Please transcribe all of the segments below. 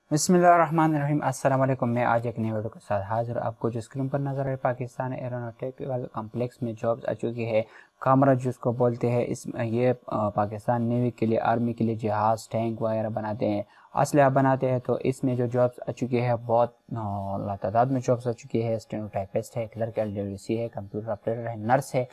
बिस्मिल्लाहिर्रहमानिर्रहीम। अस्सलाम वालेकुम। मैं आज एक नई वीडियो के साथ हाजिर। आपको जो स्क्रीन पर नजर है, पाकिस्तान एरोनॉटिकल कॉम्प्लेक्स में जॉब्स आ चुकी है। कामरा जिसको बोलते हैं, इस ये पाकिस्तान नेवी के लिए, आर्मी के लिए जहाज़, टैंक वगैरह बनाते हैं, असलहा बनाते हैं। तो इसमें जो जॉब्स आ चुकी है, बहुत तादाद में जॉब्स आ चुकी है। स्टेनोटाइपिस्ट है, क्लर्क LWC है, कंप्यूटर ऑपरेटर है, नर्स है,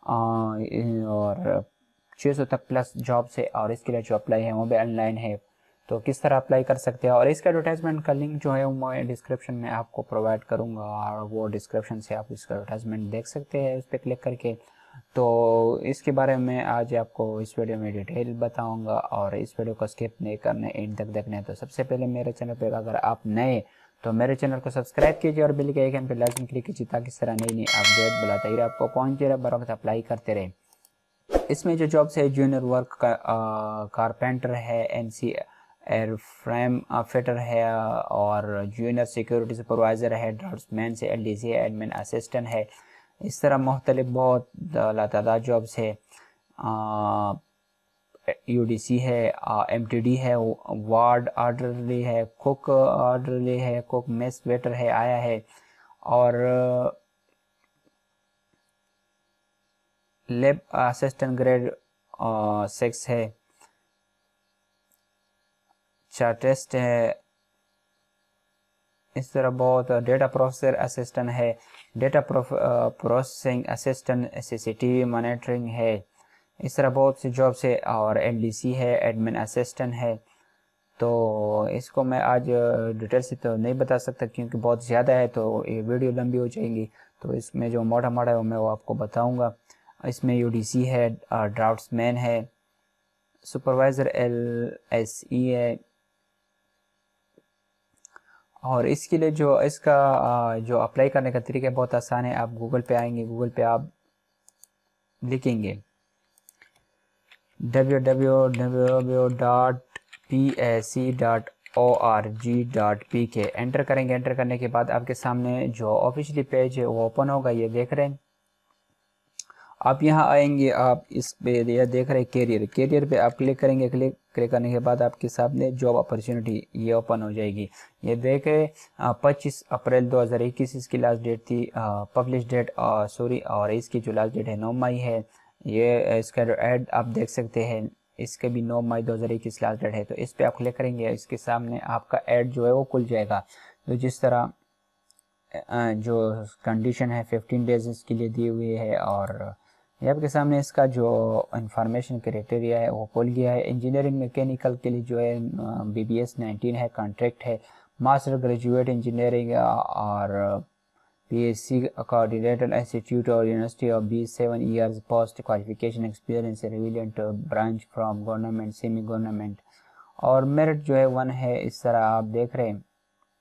और 600 तक प्लस जॉब्स है। और इसके लिए जो अप्लाई है वो भी ऑनलाइन है। तो किस तरह अप्लाई कर सकते हैं, और इसका एडवर्टाइजमेंट का लिंक जो है वो मैं डिस्क्रिप्शन में आपको प्रोवाइड करूंगा, और वो डिस्क्रिप्शन से आप इसका एडवर्टाइजमेंट देख सकते हैं उस पर क्लिक करके। तो इसके बारे में आज आपको इस वीडियो में डिटेल बताऊंगा, और इस वीडियो को स्किप नहीं करना, एंड तक देखना है। तो सबसे पहले मेरे चैनल पर अगर आप नए तो मेरे चैनल को सब्सक्राइब कीजिए और बेल के आइकन पर लाजमी क्लिक कीजिए, ताकि इस तरह नई नई अपडेट बुलाता ही आपको पहुँचे रहे, बर वक्त अप्लाई करते रहे। इसमें जो जॉब्स है, जूनियर वर्क का कारपेंटर है, NC एयर फ्रेम फिटर है, और जूनियर सिक्योरिटी सुपरवाइज़र है, ड्राफ्ट्समैन से LDC है, एडमिन असिस्टेंट है। इस तरह मुख्तलिफ बहुत तादाद जॉब्स है। UDC है, MTD है, वार्ड ऑर्डरली है, कुक ऑर्डरली है, कुक मेस वेटर है आया है, और लैब असिस्टेंट ग्रेड 6 है, चार्टिस्ट है। इस तरह बहुत डेटा प्रोसेसर असिस्टेंट है, data processing assistant, CCTV monitoring है। इस तरह बहुत सी जॉब्स है, और LDC है, एडमिन असिस्टेंट है। तो इसको मैं आज डिटेल से तो नहीं बता सकता, क्योंकि बहुत ज़्यादा है, तो ये वीडियो लंबी हो जाएगी। तो इसमें जो मोटा मोटा है मैं वो आपको बताऊंगा। इसमें UDC है, ड्राफ्ट्समैन है, सुपरवाइज़र LSE है। और इसके लिए जो इसका जो अप्लाई करने का तरीका बहुत आसान है। आप गूगल पे आएंगे, गूगल पे आप लिखेंगे www.pac.org.pk, एंटर करेंगे। एंटर करने के बाद आपके सामने जो ऑफिशियली पेज है वो ओपन होगा, ये देख रहे हैं आप। यहाँ आएंगे, आप इस पे ये देख रहे हैं कैरियर पे आप क्लिक करेंगे। क्लिक करने के बाद आपके सामने जॉब अपॉर्चुनिटी ये ओपन हो जाएगी। ये देखें 25 अप्रैल 2021 इसकी लास्ट डेट थी, पब्लिश डेट और इसकी जो लास्ट डेट है 9 मई है। ये इसका ऐड आप देख सकते हैं, इसके भी 9 मई 2021 लास्ट डेट है। तो इस पर आप क्लिक करेंगे, इसके सामने आपका ऐड जो है वो खुल जाएगा। तो जिस तरह जो कंडीशन है 15 डेज इसके लिए दी हुई है, और ये आपके सामने इसका जो इंफॉर्मेशन क्राइटेरिया है वो खुल गया है। इंजीनियरिंग मैकेनिकल के लिए जो है BBS 19 है, कॉन्ट्रैक्ट है, मास्टर ग्रेजुएट इंजीनियरिंग, और PSC कोऑर्डिनेटर इंस्टीट्यूट और university of 7 years post qualification experience relevant branch from government, semi government, और मेरिट जो है 1 है। इस तरह आप देख रहे हैं।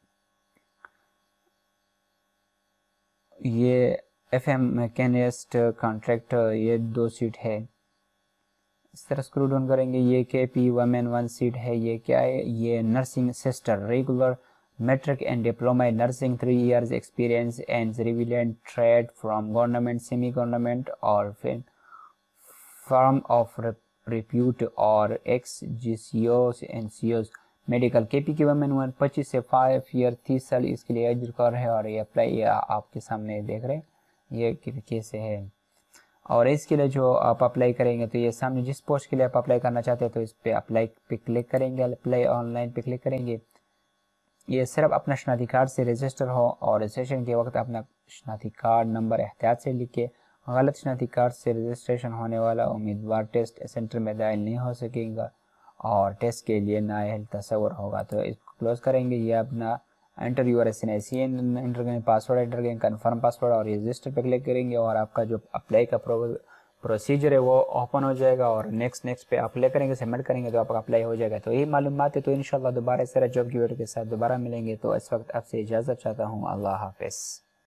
ये FM मैकेनिस्ट कॉन्ट्रैक्ट, ये 2 सीट है। इस तरह स्क्रू डाउन करेंगे, ये KP वमेन 1 सीट है। ये क्या है, ये nursing sister, regular matric and diploma in nursing, 3 years experience and relevant trade from government, semi government, और फिर फर्म ऑफ रिप्यूट, और XGCOs NCOs मेडिकल। KP की वमेन 1 25 से 5 ईयर 30 साल इसके लिए एज रिकॉर्ड है। और ये अप्लाई आपके सामने देख रहे हैं, ये कैसे है। और इसके लिए जो आप अप्लाई करेंगे, तो ये सामने जिस पोस्ट के लिए आप अप्लाई करना चाहते हैं, तो इस पे अप्लाई पे क्लिक करेंगे, अप्लाई ऑनलाइन पे क्लिक करेंगे। ये सिर्फ अपना शनाख्ती कार्ड से रजिस्टर हो, और रजिस्ट्रेशन के वक्त अपना शनाख्ती कार्ड नंबर एहतियात से लिखे। गलत शनाख्ती कार्ड से रजिस्ट्रेशन होने वाला उम्मीदवार टेस्ट सेंटर में दाखिल नहीं हो सकेगा, और टेस्ट के लिए नाअहल तस्वुर होगा। तो इसको क्लोज करेंगे। ये अपना एंटर यूर SNIC एंटर करेंगे, पासवर्ड एंटर करेंगे, कन्फर्म पासवर्ड, और रजिस्टर पे क्लिक करेंगे, और आपका जो अप्लाई का प्रोसीजर है वो ओपन हो जाएगा। और नेक्स्ट पे अप्लाई करेंगे, सबमिट करेंगे, तो आपका अप्लाई हो जाएगा। तो यही मालूमात है। तो इंशाल्लाह दोबारा इस तरह जॉब की वीडियो के साथ दोबारा मिलेंगे। तो इस वक्त आपसे इजाज़त चाहता हूँ। अल्लाह हाफिज़।